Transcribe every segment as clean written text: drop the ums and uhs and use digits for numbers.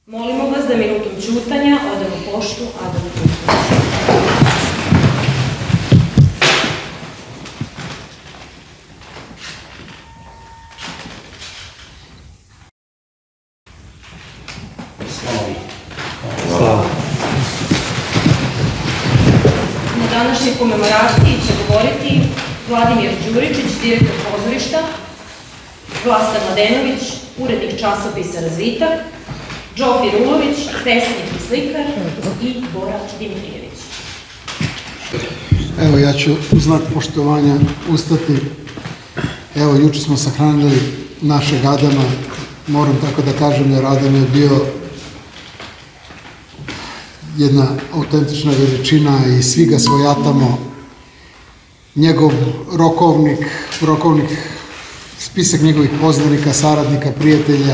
Molimo vas da minutom ćutanja odamo poštu Adamu Pustoviću. Na današnjoj komemoraciji će govoriti Vladimir Đuričić, direktor pozorišta, Vlasta Mladenović, urednik časopisa Razvitak, Džofi Rulović, pesnik i slikar i Bora Dimitrijević. Evo, ja ću u znak poštovanja ustati. Evo, juče smo sahranili našeg Adama, moram tako da kažem, jer Adam je bio jedna autentična veličina i svi ga svojatamo. Njegov rokovnik, spisak njegovih poznanika, saradnika, prijatelja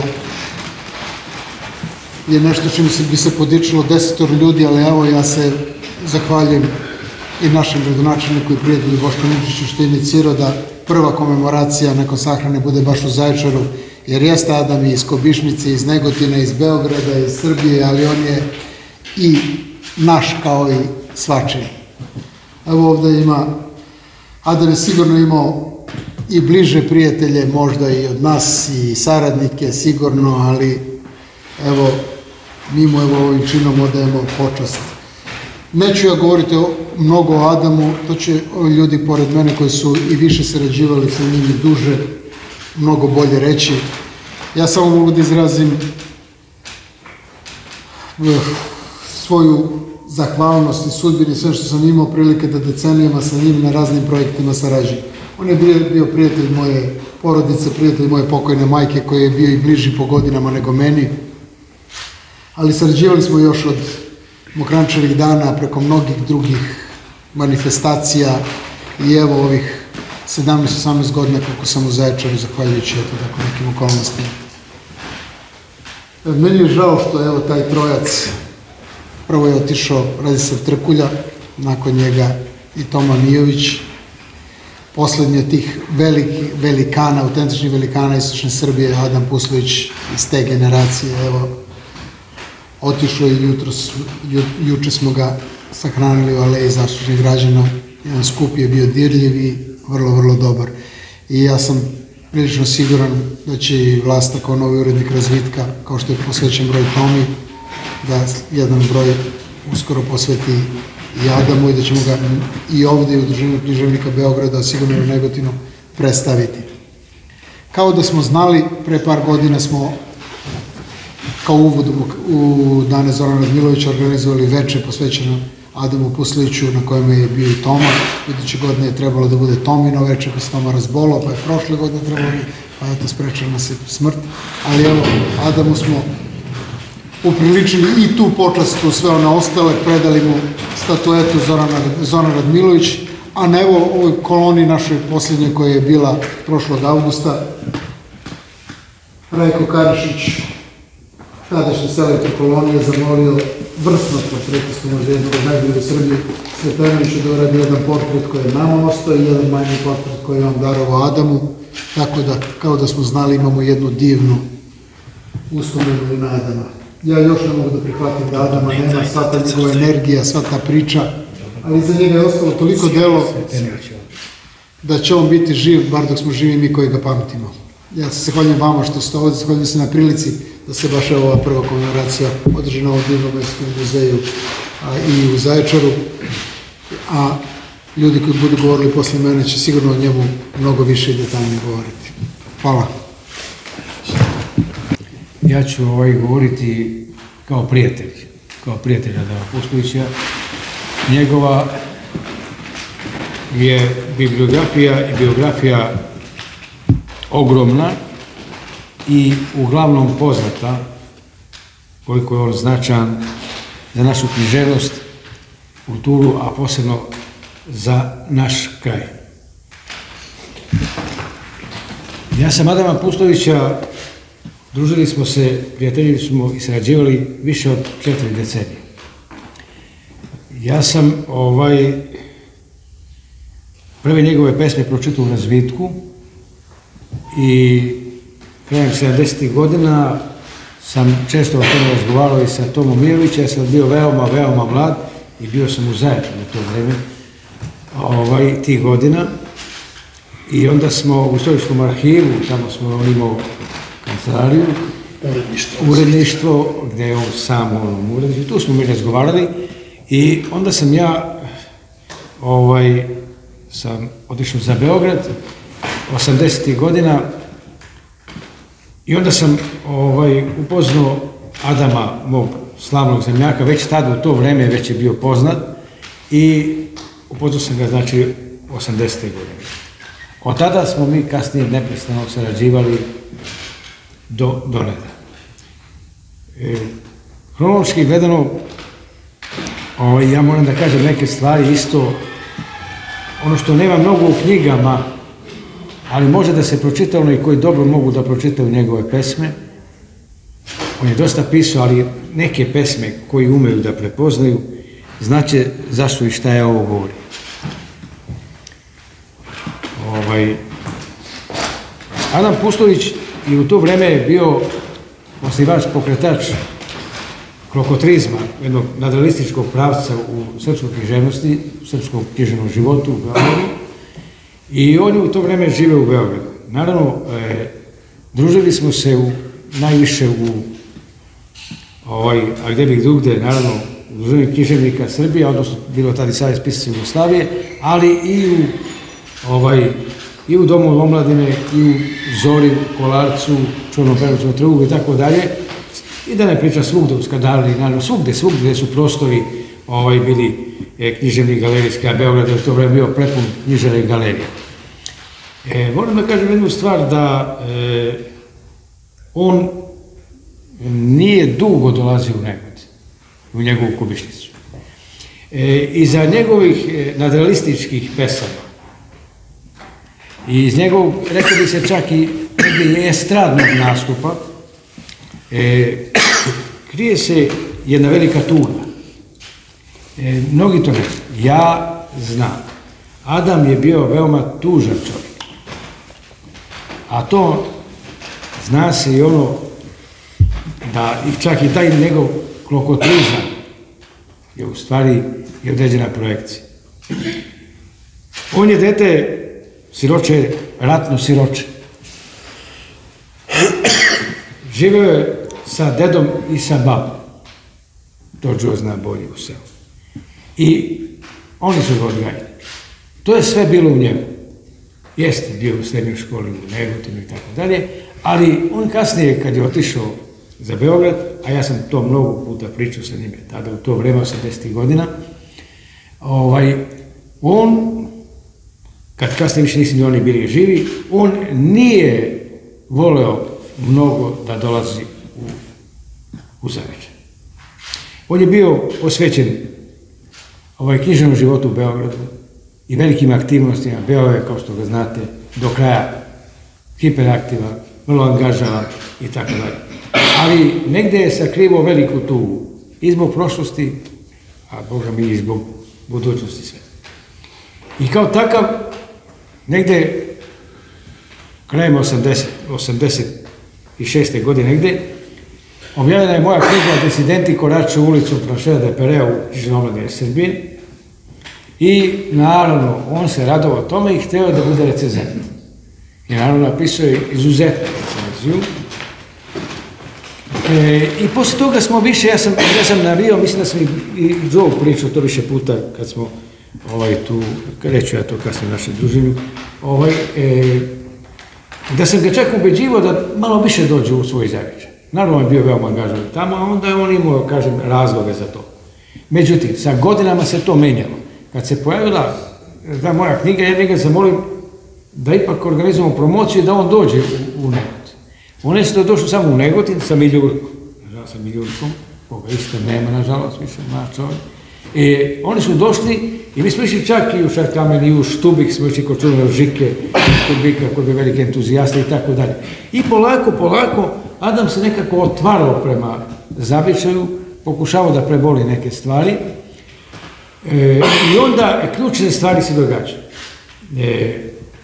je nešto čim bi se podičilo 10 ljudi, ali evo, ja se zahvaljujem i našem gradonačelniku i prijatelju Bošku Ničiću što je inicirao da prva komemoracija nakon sahrane bude baš u Zaječaru, jer jeste Adam iz Kobišnice, iz Negotina, iz Beograda, iz Srbije, ali on je i naš kao i svačiji. Evo ovde ima, Adam je sigurno imao i bliže prijatelje, možda i od nas, i saradnike sigurno, ali evo, mi mu ovim činom odajemo počast. Neću ja govoriti mnogo o Adamu, to će ovi ljudi pored mene koji su i više sarađivali sa njim i duže, mnogo bolje reći. Ja samo mogu da izrazim svoju zahvalnost i sudbini, sve što sam imao prilike da decenijama sa njim na raznim projektima sarađujem. On je bio prijatelj moje porodice, prijatelj moje pokojne majke, koji je bio i bliži po godinama nego meni, ali sarađivali smo još od Mokrančevih dana preko mnogih drugih manifestacija i evo ovih 17-18 godina kako sam u Zaječaru, zahvaljujući tako nekim okolnostima. Meni je žao što evo taj trojac, prvo je otišao Radislav Trkulja, nakon njega i Toma Mijović, poslednji od tih velikana, autentičnih velikana istočne Srbije, Adam Puslović iz te generacije, evo, otišao i juče smo ga sahranili u Aleji zaslužnih građana. Jedan skup je bio dirljiv i vrlo, vrlo dobar. I ja sam prilično siguran da će i Vlasta kao novi urednik Razvitka, kao što je posvećen broj Tomi, da jedan broj uskoro posveti i Adamu i da ćemo ga i ovde u Udruženju književnika Beograda, sigurno u Negotinu, predstaviti. Kao da smo znali, pre par godina smo kao uvod u dane Zorana Radmilovića organizovali veče posvećeno Adamu Pusloviću, na kojem je bio i Toma. Iduće godine je trebalo da bude Tomino veče, pa se Toma razbolao, pa je prošle godine trebalo, pa je to sprečila nas smrt. Ali evo, Adamu smo upriličili i tu počast u sve one ostale, predali mu statuetu Zoran Radmilović, a na evo ovoj koloni našoj posljednje koja je bila prošlog avgusta, Rajko Karišić, tadašnji selektor kolonije, zamolio vrsnog portretistu možda koji je najbolji u Srbiji, Sretenoviću, da uradi jedan portret koji je nama ostao i jedan manji portret koji je on darovao Adamu, tako da, kao da smo znali, imamo jednu divnu uspomenu na Adama. Ja još ne mogu da prihvatim da Adama nema, sva ta njegova energija, sva ta priča, ali za njega je ostalo toliko delo da će on biti živ, bar dok smo živi mi koji ga pamtimo. Ja se zahvaljujem vama što ste ovdje, zahvaljujem se na prilici da se baš ova prva komemoracija održi na ovom divnom mestskom muzeju i u Zaječaru, a ljudi koji budu govorili posle mene će sigurno o njemu mnogo više i detaljnije govoriti. Hvala. Ja ću govoriti kao prijatelj Adama Puslovića. Njegova je bibliografija i biografija ogromna i uglavnom poznata, koliko je on značajan za našu književnost, kulturu, a posebno za naš kraj. Ja sam Adama Puslovića, družili smo se, prijateljili smo i sarađivali više od 4 decenije. Ja sam prve njegove pesme pročitao u Razvitku i krajem 70. godina sam često o tome razgovarao i sa Tomom Mijovićem. Ja sam bio veoma, veoma mlad i bio sam u Zaječu u to vreme, tih godina. I onda smo u istorijskom arhivu, tamo smo imao kancelariju, uredništvo, gde je on sam uredništvo, tu smo mi razgovarali i onda sam ja sam otišao za Beograd 80. godina i onda sam upoznao Adama, mog slavnog zemljaka, već tada u to vreme već je bio poznat i upoznao sam ga znači 80. godine. Od tada smo mi kasnije neprestano sarađivali do neda. Hronološki gledano, ja moram da kažem neke stvari isto, ono što nema mnogo u knjigama, ali može da se pročita ono i koji dobro mogu da pročitaju njegove pesme. On je dosta pisao, ali neke pesme koji umeju da prepoznaju, znaće zašto i šta ja ovo govorim. Adam Pustović je u to vreme bio osnivač, pokretač krokotrizma, jednog nadrealističkog pravca u srpskoj književnosti, u srpskom književnom životu u Beogradu. I on je u to vreme živeo u Beogradu. Naravno, družili smo se najviše a gde bih drugde, naravno, u Udruženju književnika Srbije, odnosno bilo tada i Savez pisaca Jugoslavije, ali i u Domu omladine, i u Zori, u Kolarcu, Čornom Perovcu, Trgu i tako dalje. I da ne pričam svugde u Skadali, naravno svugde gde su prostori bili književni galerijski, a Beograd je u to vreme bio prepun književnih galerija. Moram da kažem jednu stvar, da on nije dugo dolazio u Negotin, u njegovu Kubišnicu. Iza njegovih nadrealističkih pesama i iz njegovog, rekao bi se čak i estradnog nastupa, krije se jedna velika tuga. Mnogi to ne znaju. Ja znam. Adam je bio veoma tužan čovjek. A to zna se i ono da čak i taj njegov klokotrizam je u stvari i određena projekcija. On je dete siroče, ratno siroče. Živeo je sa dedom i sa babom. To Đo zna bolje u selu. I oni su ga odgajali. To je sve bilo u njemu. Jeste bio u srednjoj školi u Negotinu i tako dalje, ali on kasnije kad je otišao za Beograd, a ja sam to mnogo puta pričao sa njime, tada u to vreme 80. godina, on, kad kasnije više nisu ni oni bili živi, on nije voleo mnogo da dolazi u Zaječar. On je bio posvećen književnom životu u Beogradu i velikim aktivnostima. Bio je, kao što ga znate, do kraja hiperaktivan, vrlo angažavan i tako dalje. Ali negde je sakrivao veliku tugu i zbog prošlosti, a Boga mi i zbog budućnosti sve. I kao takav, negde krajem 86. godine negde, objavljena je moja knjiga Disidenti koraču ulicu Franšera de Perea u književnoj omladini Srbije i naravno on se radovao tome i hteo da bude recenzent. I naravno napisao je izuzetnu recenziju. I posle toga smo više, ja sam navio, mislim da sam i Joe pričao to više puta kad smo tu, reću ja to kasnije u našem druženju, da sam ga čak ubeđivao da malo više dođe u svoj Zaječar. Naravno on je bio veoma angažovan tamo, a onda je on imao, kažem, razloga za to. Međutim, sa godinama se to menjalo. Kad se pojavila ta moja knjiga, ja njega zamolim da ipak organizujemo promociju i da on dođe u Negotin. On je se došao samo u Negotin sa Miljurkom, nažalost sa Miljurkom, koga isto nema, nažalost, više mlad čovjek. Oni su došli i mi smo išli čak i u Šarkamen i u Štubik, smo išli kod Čurna Žike, Štubika, koji je veliki entuzijasta i tako dalje. I polako, Adam se nekako otvarao prema zavičaju, pokušavao da preboli neke stvari i onda ključne stvari se događaju.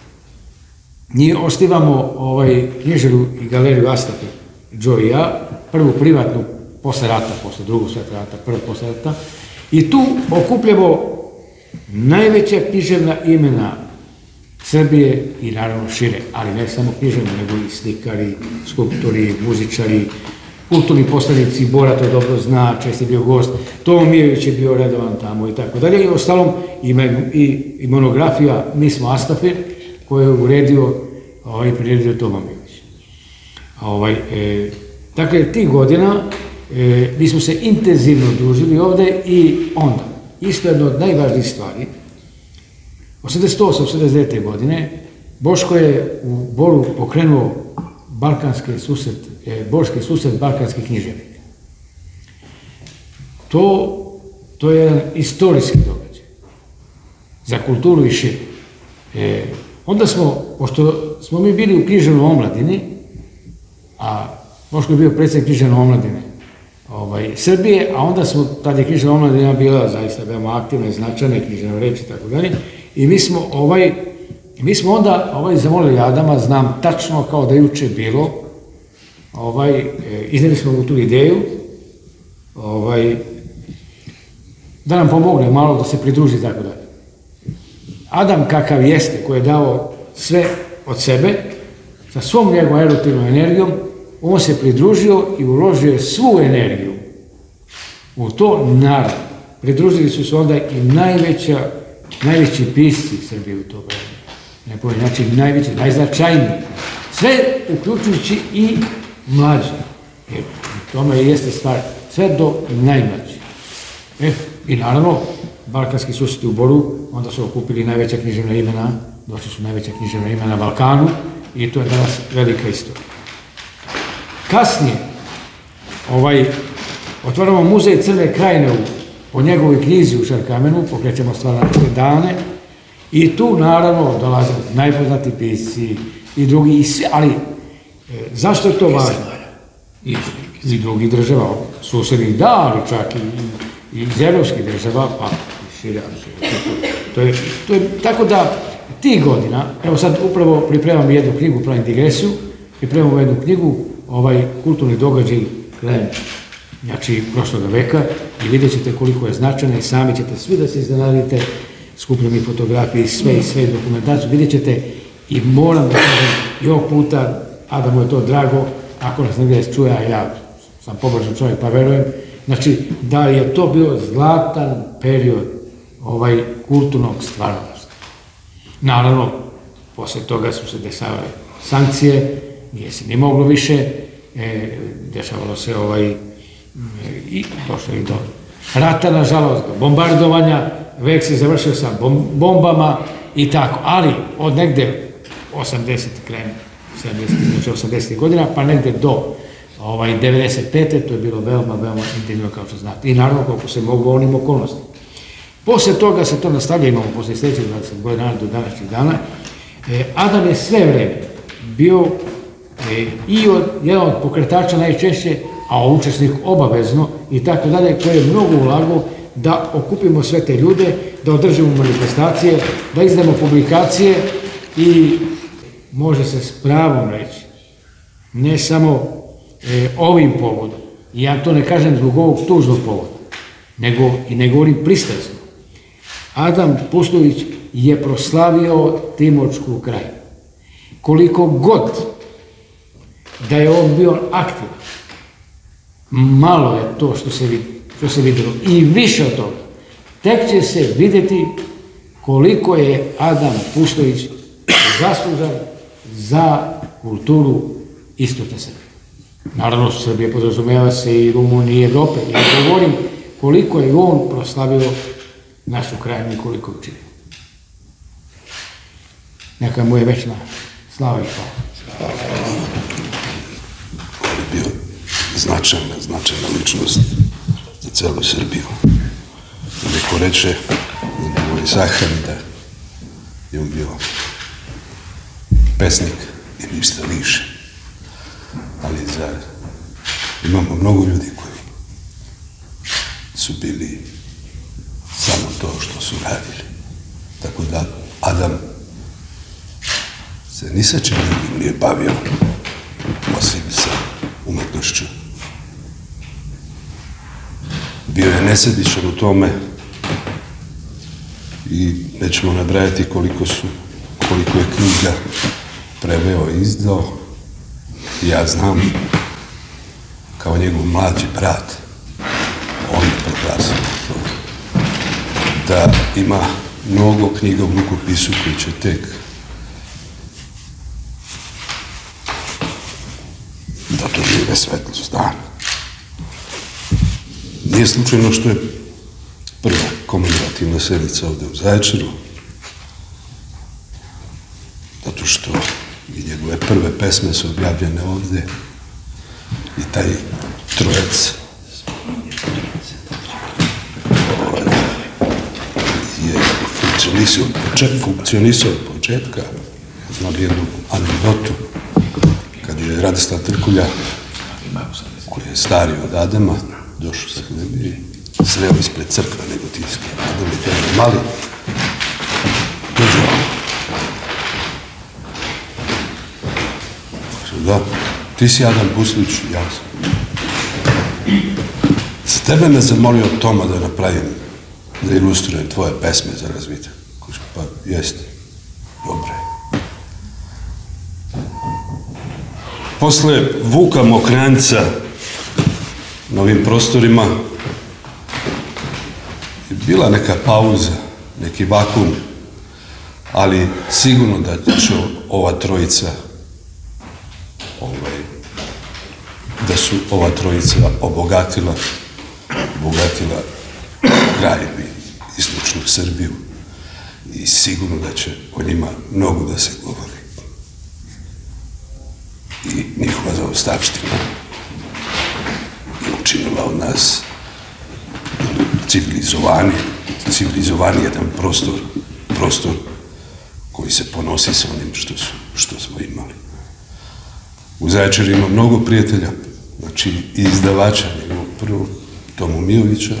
Mi osnivamo knjižaru i galeriju Astape, Joe i ja, prvu privatnu posle rata, posle drugog svjetskog rata, prvo posle rata. I tu okupljamo najveća književna imena Srbije i naravno šire, ali ne samo književni, nego i slikari, skulptori, muzičari, kulturni poslanici, Bora to dobro zna, čest je bio gost, Tomo Mijović je bio redovan tamo i tako dalje. I ostalom ima i monografija Mi smo Astafir, koju je uredio i priredio Tomo Mijović. Dakle, tih godina mi smo se intenzivno družili ovde i onda, isto jedno od najvažnijih stvari, 88-89. godine, Boško je u Boru pokrenuo Borski susret balkanskih književnika. To je jedan istorijski događaj za kulturu i šire. Onda smo, pošto smo mi bili u književnoj omladini, a Boško je bio predsjednik književne omladine Srbije, a onda smo, tad je književna omladina bila zaista veoma aktivna i značajna i književna reč i tako dalje, i mi smo onda zamolili Adama, znam tačno kao da juče bilo, izneli smo mu tu ideju, da nam pomogne malo da se pridruži i tako dalje. Adam kakav jeste, koji je dao sve od sebe, sa svom njegovom erutivnom energijom, on se pridružio i uložio svu energiju u to. Naravno, pridružili su se onda i najveći pisci Srbije u to vreme. Znači, najveći, najznačajniji. Sve uključujući i mlađi. Jer tome jeste stvar. Sve do najmlađi. I naravno, balkanski susreti u Boru, onda su okupili najveća književna imena, došli su najveća književna imena na Balkanu i to je danas velika istorija. Kasnije, otvaramo muzej Crne Krajine po njegovoj knjizi u Šarkamenu, pokrećemo stvaralačke dane i tu naravno dolaze najpoznati pisci i drugi, i sve, ali zašto je to važno? Iz drugih država, susednih, da, ali čak i iz evropskih država, pa i šire. To je tako da tih godina, evo sad upravo pripremam jednu knjigu, pravim digresiju, pripremamo jednu knjigu, kulturni događaj krajem, znači, prošloga veka, i vidjet ćete koliko je značajna i sami ćete svi da se iznenadite, skupljeni fotografije i sve dokumentaciju, vidjet ćete i moram da kažem i ovog puta, Adamu je to drago, ako nas negdje čuje, a ja sam pobožan čovjek pa verujem, znači da je to bio zlatan period kulturnog stvaralaštva. Naravno, posle toga su se dešavale sankcije, nije se ni moglo više, dešavalo se i došlo i do rata, nažalost, do bombardovanja, vek se završio sa bombama i tako, ali od negde 80. krajem 80. godina, pa negde do 95. to je bilo veoma, veoma intenzivno, kao što znate. I naravno, koliko se mogu onim okolnostima. Posle toga se to nastavlja, imamo posle sljedećih 20 godina do današnjih dana. Adam je sve vreme bio i jedan od pokretača najčešće, a učesnik obavezno i tako dalje, koji je mnogo ulagao da okupimo sve te ljude, da održimo manifestacije, da izdamo publikacije i može se s pravom reći, ne samo ovim povodom, i ja to ne kažem zbog ovog tužnog povoda, nego i ne govorim pristrasno, Adam Pustović je proslavio Timočku krajinu. Koliko god da je on bio aktivan, malo je to što se videlo i više od toga. Tek će se vidjeti koliko je Adam Pustović zaslužan za kulturu istočne Srbije. Naravno, Srbije podrazumeva se i Rumunije i Evrope. Ja govorim koliko je on proslavio našu krajinu i koliko je učinio. Neka mu je večna slava i hvala. On je bio značajna ličnost za celu Srbiju. Neko reče, da sahrani da je on bio pesnik i ništa više. Ali imamo mnogo ljudi koji su bili samo to što su radili. Tako da Adam se ni sa čim nije bavio, osim sa umetnošću Bio je nesebičan u tome i nećemo nabrajati koliko je knjiga preveo i izdao. Ja znam, kao njegov mlađi brat, on je prekrasno to, da ima mnogo knjiga u rukopisu koji će tek da dožive svetlost dana. Nije slučajno što je prva komemorativna sednica ovde u Zaječaru, zato što i njegove prve pesme su objavljene ovde i taj trojac je funkcionisao od početka. Znam jednu anegdotu, kad je Radislav Trkulja, koji je stariji od Adama, došao sa hlebe i sreo ispred crkve Negotinske. Adam je to mali. Dođe on. Da, ti si Adam Puslić, ja sam. Za tebe me zamolio Toma da napravim, da ilustrujem tvoje pesme za razvitak. Kaže, pa jeste, dobre. Posle Vuka Mokranjca na ovim prostorima je bila neka pauza, neki vakum, ali sigurno da će ova trojica ova trojica obogatila Krajinu i istočnu Srbiju i sigurno da će o njima mnogo da se govori. I njihova zaostavština je učinila od nas civilizovani jedan prostor koji se ponosi sa onim što smo imali. U Zaječaru ima mnogo prijatelja, znači i izdavača njegovog prvog, Tomu Mijovića.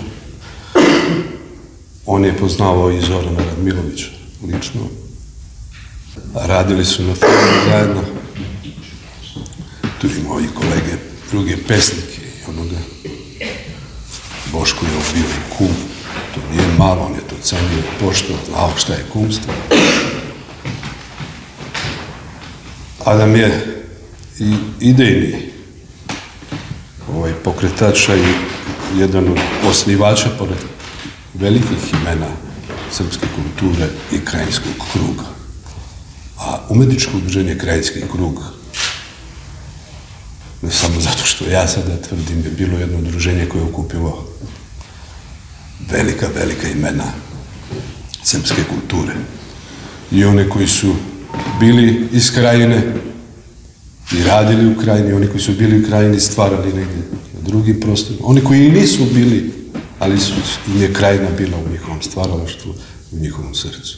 On je poznavao i Zorana Radmilovića lično. Radili su na filmu zajedno. Tu imao i kolege, druge pesnike i onoga. Boško je bio i kum. To nije malo, on je to cenio, pošto, znao šta je kumstvo. Adam je i idejni pokretača i jedan od osnivača pored velikih imena srpske kulture i Krajinskog kruga. A umetničko udruženje Krajinski krug, ne samo zato što ja sada tvrdim, je bilo jedno udruženje koje je okupilo velika imena srpske kulture. I one koji su bili iz Krajine i radili u Krajini, oni koji su bili u Krajini stvarali negdje na drugim prostorima, oni koji i nisu bili, ali im je Krajina bila u njihovom stvaralaštvu, u njihovom srcu.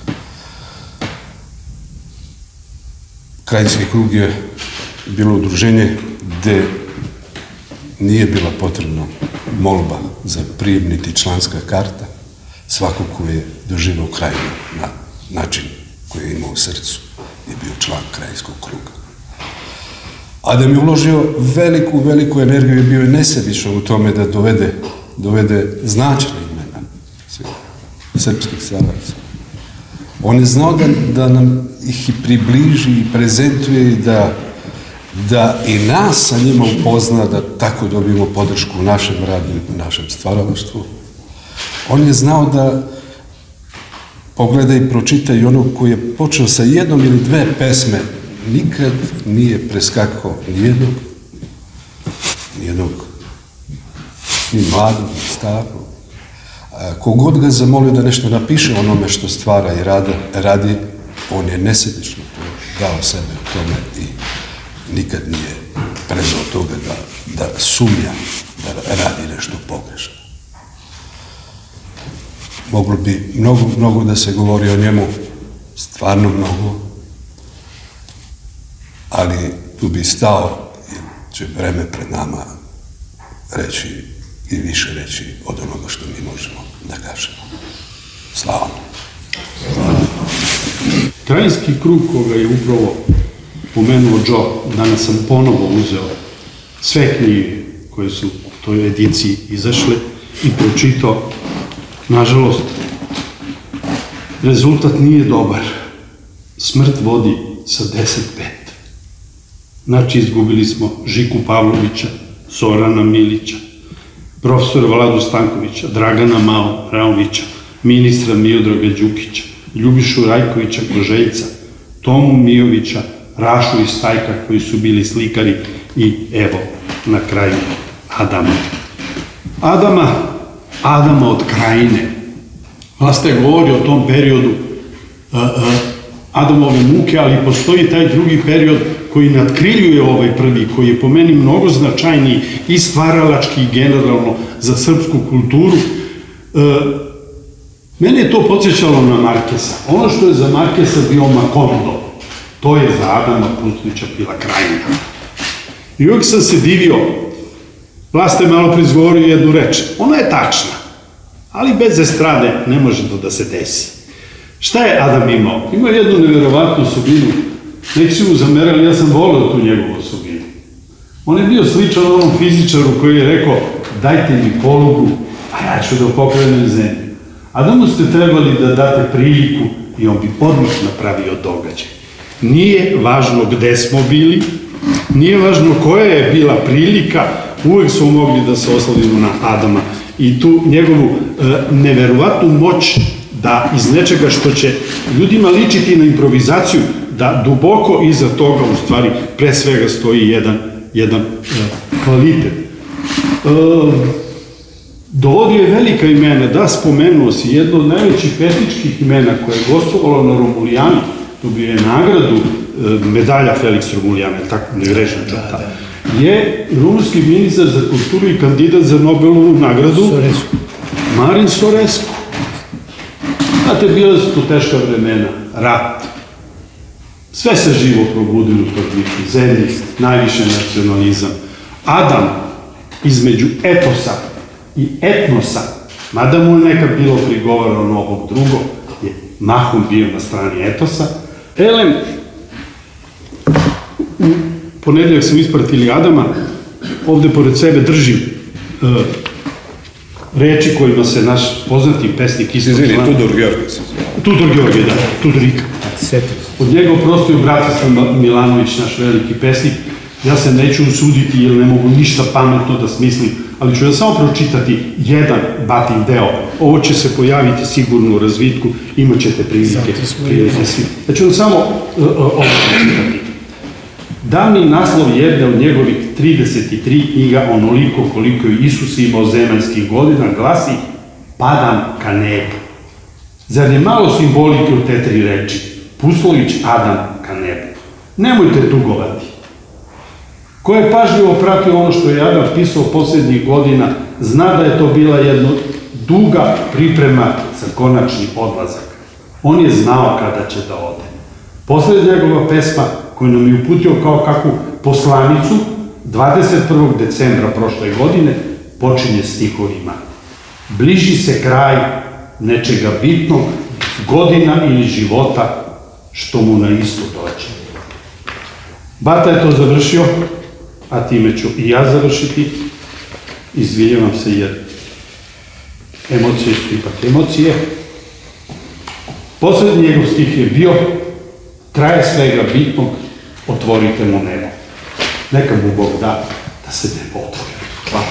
Krajinski krug je bilo udruženje gde nije bila potrebna molba za prijem niti članska karta. Svako ko je doživao Krajinu na način koji je imao u srcu je bio član Krajinskog kruga. Adam je uložio veliku energiju i bio je nesebičan u tome da dovede značajne imena srpskih stvaralaca. On je znao da nam ih i približi i prezentuje i da i nas sa njima upozna, da tako dobijemo podršku u našem radu i u našem stvaralaštvu. On je znao da pogleda i pročita i ono koji je počeo sa jednom ili dve pesme, nikad nije preskakao nijednog, ni mladog, ni starog. Kogod ga zamolio da nešto napiše onome što stvara i radi, on je nesebično dao sebe u tome i nikad nije prezao toga da sumnja da radi nešto pogrešno. Moglo bi mnogo da se govori o njemu, stvarno mnogo, ali tu bi stao jer će vreme pred nama reći i više reći od onoga što mi možemo da kažemo. Slava. Krajinski krug koga je upravo pomenuo Joe, danas sam ponovo uzeo sve knjige koje su u toj ediciji izašle i pročitao. Nažalost, rezultat nije dobar. Smrt vodi sa 10-5. Znači, izgubili smo Žiku Pavlovića, Zorana Milića, profesora Vladu Stankovića, Dragana Mraovića, ministra Miodraga Đukića, Ljubišu Rajkovića Koželjca, Tomu Mijovića, Rašu i Stajka, koji su bili slikari, i evo, na kraju, Adama od Krajine. Vlasta je govori o tom periodu Adamove muke, ali postoji taj drugi period koji nadkriljuje ovaj prvi, koji je po meni mnogo značajniji i stvaralački i generalno za srpsku kulturu. Mene je to podsjećalo na Markesa. Ono što je za Markesa bio Makondo, to je za Adama Pustovića bila Krajina. I uvijek sam se divio, Vlasta je malo izgovorio jednu reč, ona je tačna, ali bez estrade ne može to da se desi. Šta je Adam imao? Imao jednu nevjerovatnu osobinu, neki su mu zamerali, ja sam voleo tu njegovu osobinu. On je bio sličan onom fizičaru koji je rekao, dajte mi polugu, a ja ću da pokrenem zemlju. Adamu ste trebali da date priliku i on bi odmah napravio događaj. Nije važno gde smo bili, nije važno koja je bila prilika, uvek smo mogli da se oslovimo na Adama i tu njegovu neverovatnu moć da iz nečega što će ljudima ličiti na improvizaciju, da duboko iza toga u stvari pre svega stoji jedan kvalitet. Dovodio je velika imena, da, spomenuo si, jedno od najvećih pesničkih imena koje je gostovalo na Romulijani, dobio je nagradu, medalja Felix Romulijana, tako ne grešam čata, je rumunski ministar za kulturu i kandidat za Nobelovu nagradu Marin Sorescu. Znate, bile su to teška vremena, rat. Sve se živo probudilo u toj zemlji, najviše nacionalizam. Adam između etosa i etnosa, mada mu je nekad bilo prigovarano ovog drugog, je mahom bio na strani etosa. Elem, u ponedeljak smo ispratili Adama, ovde pored sebe držim reči kojima se naš poznati pesnik Izvini, Tudor Georgij. Tudor Georgij, da, Tudorika. Od njega oprostio Bratislav Milanović, naš veliki pesnik. Ja se neću usuditi jer ne mogu ništa pametno da smislim, ali ću ja samo pročitati jedan batin deo. Ovo će se pojaviti sigurno u razvitku, imat ćete prilike svi. Ja ću vam samo ovo pročitati. Da mi naslov jedne od njegovih 33 knjiga, onoliko koliko je Isus imao zemaljskih godina, glasi Padam ka nebu. Zar je malo simbolike u te tri reči? Puslović, Adam ka nebu. Nemojte tugovati. Ko je pažljivo pratio ono što je Adam pisao posljednjih godina, zna da je to bila jedna duga priprema za konačni odlazak. On je znao kada će da ode. Posljednja njegova pesma, koju nam je uputio kao kakvu poslanicu, 21. decembra prošle godine, počinje stihovima. Bliži se kraj nečega bitnog, godina ili života, što mu na isto dođe. Bata je to završio, a time ću i ja završiti. Izvinjavam se jer emocije su ipak emocije. Poslednji njegov stih je bio kraj svega bitnog, otvorite mu nebo. Neka mu Bog da se nebo otvori. Hvala.